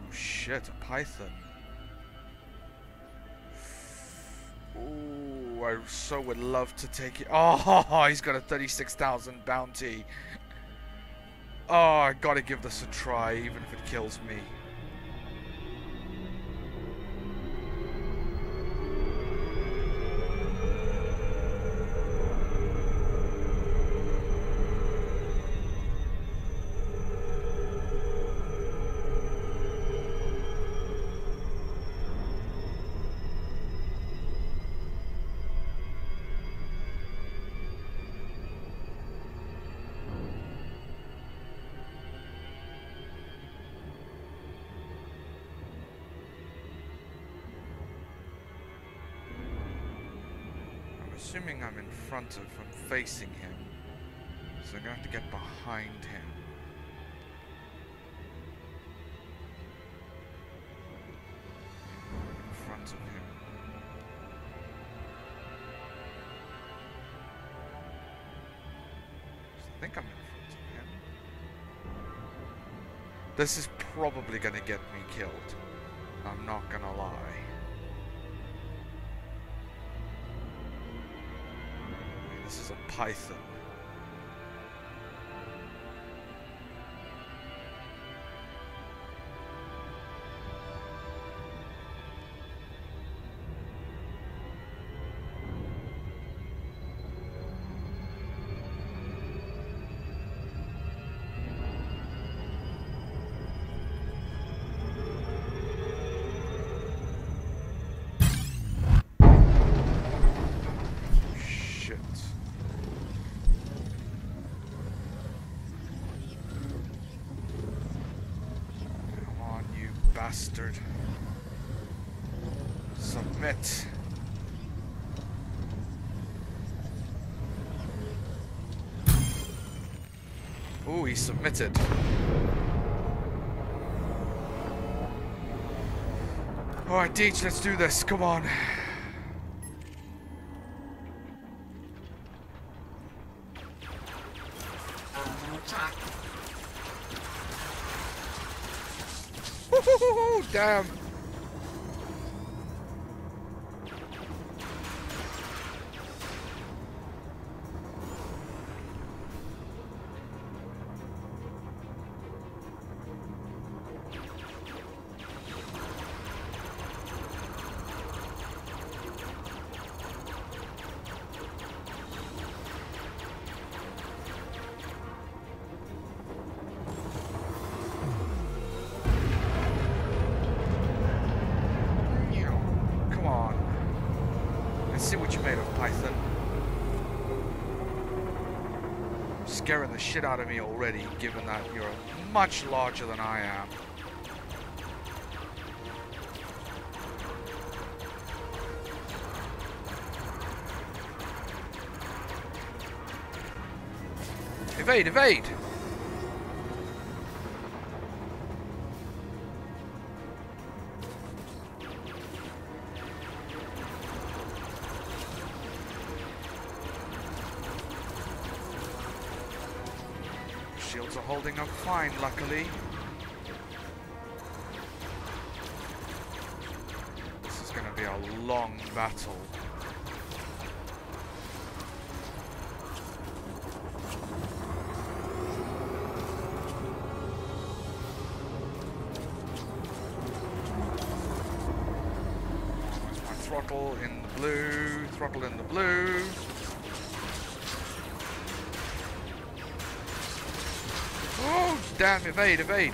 shit, a python. Ooh, I so would love to take it. Oh, he's got a 36,000 bounty. Oh, I gotta give this a try, even if it kills me. Assuming I'm in front of him, facing him, so I'm gonna have to get behind him. In front of him. I think I'm in front of him. This is probably gonna get me killed. I'm not gonna lie. This is a python. Bastard. Submit. Ooh, he submitted. Alright, Deej, let's do this. Come on. Damn. See what you made of, Python. Scaring the shit out of me already, given that you're much larger than I am. Evade, evade! Shields are holding up fine, luckily. This is going to be a long battle. There's my throttle in the blue, throttle in the blue. Oh, damn, evade, evade.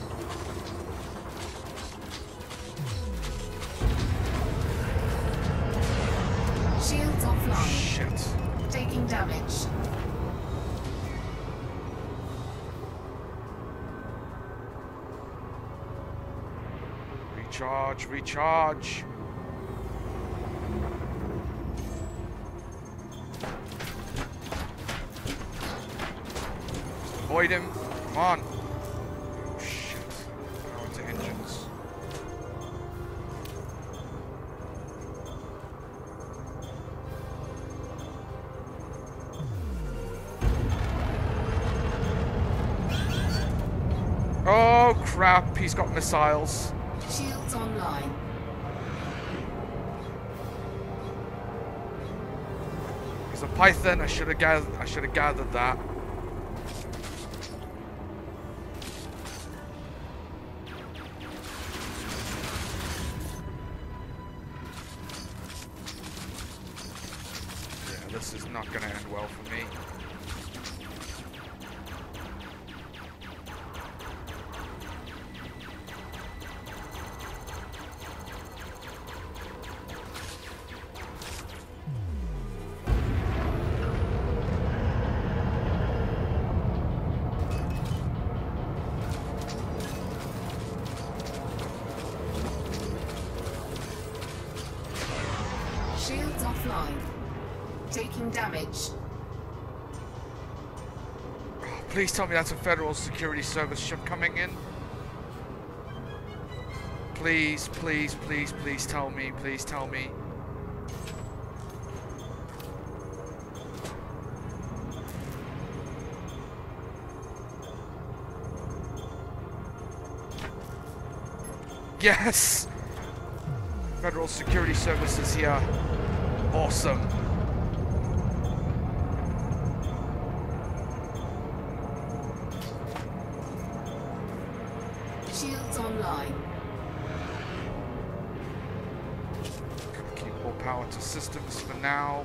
Shields offline. Shit. Taking damage. Recharge, recharge. Avoid him. Come on. Oh, shit. Now into engines. Oh crap, he's got missiles. Shields online. He's a Python. I should have gathered that. Yeah, this is not going to end well for me. Shields offline. Taking damage. Please tell me that's a Federal Security Service ship coming in. Please, please, please, please tell me. Please tell me. Yes! Federal Security Services here. Awesome. Shields online. Gonna keep all power to systems for now.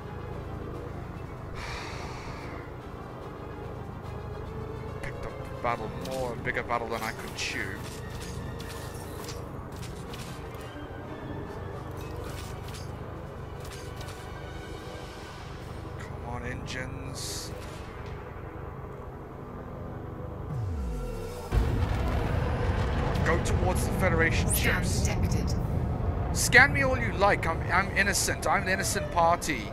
Picked up a battle more, a bigger battle than I could chew. Engines. Go towards the Federation ships. Detected. Scan me all you like. I'm innocent. I'm the innocent party.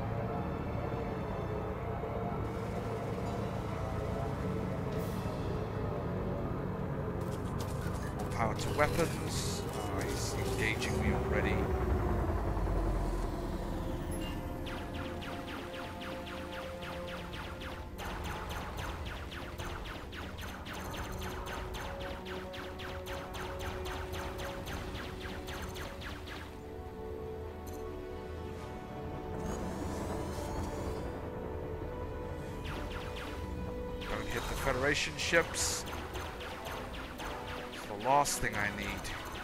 More power to weapons. Oh, he's engaging me already. Hit the Federation ships. It's the last thing I need.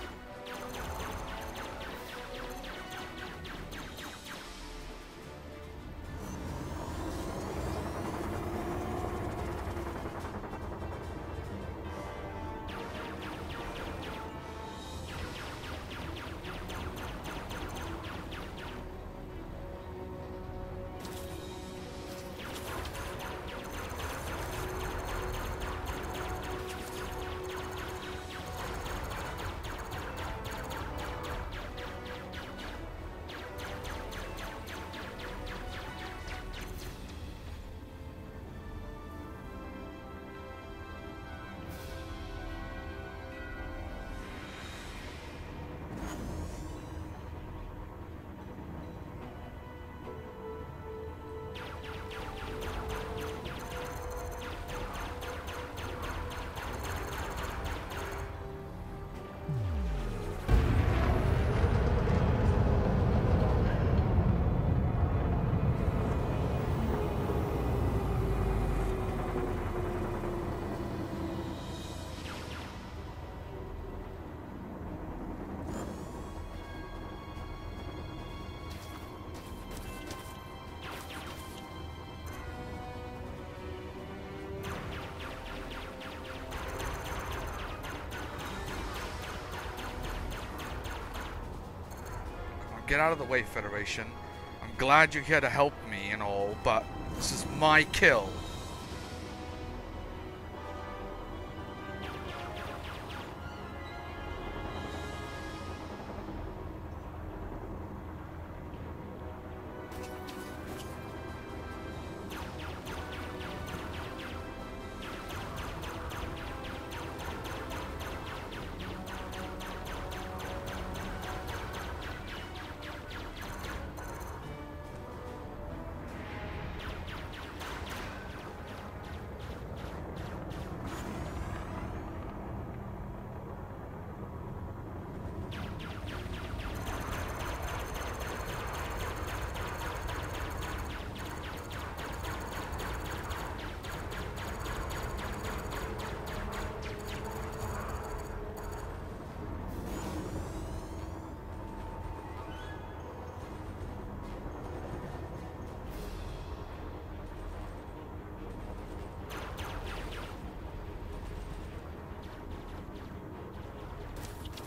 Get out of the way, Federation. I'm glad you're here to help me and all, but this is my kill.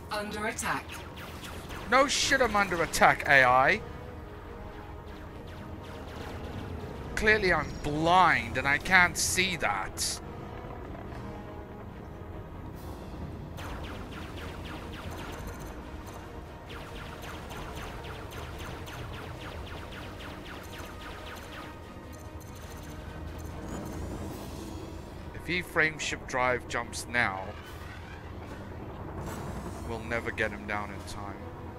Under attack. No shit, I'm under attack, AI. Clearly I'm blind and I can't see that. If he frameship drive jumps now, we'll never get him down in time.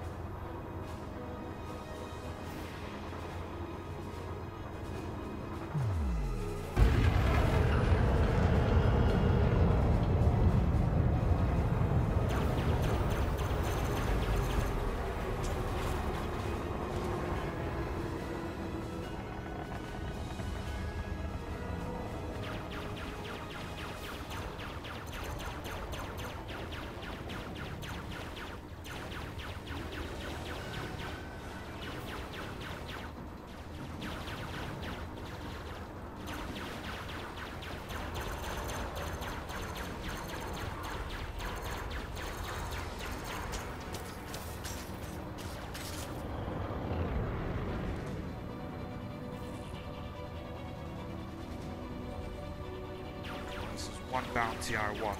One bounty I want.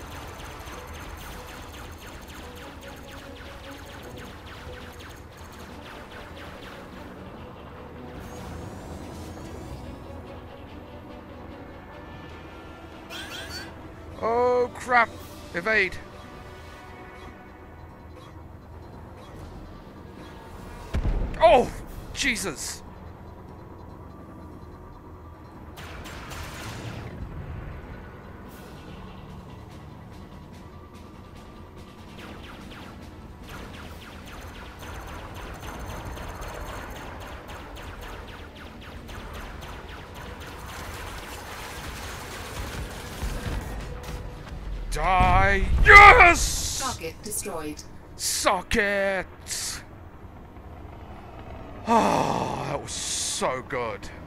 Oh crap! Evade! Oh! Jesus! Die! Yes! Target destroyed. Socket! Oh, that was so good.